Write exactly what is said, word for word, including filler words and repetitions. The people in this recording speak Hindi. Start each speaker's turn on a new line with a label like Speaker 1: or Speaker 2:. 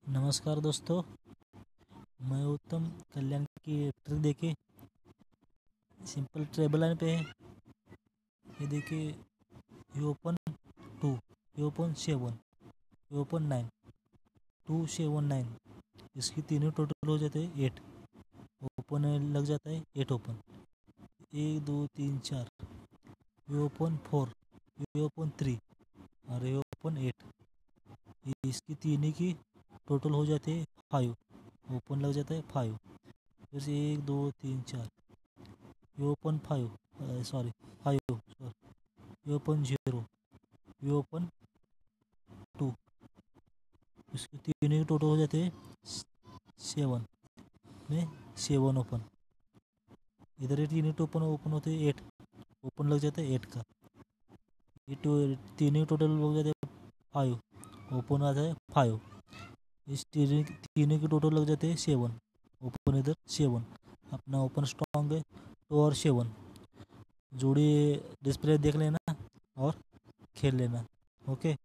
Speaker 1: नमस्कार दोस्तों, मैं उत्तम कल्याण की ट्रिक देखे सिंपल ट्रेबल लाइन पे है। ये देखिए, ये ओपन टू, ये ओपन सेवन, ये open nine, two seven nine, इसकी तीनों टोटल हो जाते हैं एट। ओपन लग जाता है एट ओपन, एक दो तीन चार, ये ओपन फोर, ये ओपन थ्री और ये ओपन एट। इसकी तीनों की टोटल हो जाते हैं फाइव। ओपन लग जाता है फाइव, फिर से एक दो तीन चार, ये open five, sorry five, sorry ये ओपन जीरो, ये ओपन टू। इसके तीनों के टोटल हो जाते हैं सेवन में सेवन ओपन। इधर ये तीनों ओपन ओपन होते हैं एट, ओपन लग जाता है एट का। ये टो तीनों टोटल हो जाते हैं फाइव, ओपन आता है फाइव। इस तीनों तीनों के टोटल लग जाते हैं सेवन, ओपन इधर सेवन। अपना ओपन स्ट्रॉन्ग है टू और सेवन। जोड़ी डिस्प्ले देख लेना और खेल लेना। ओके।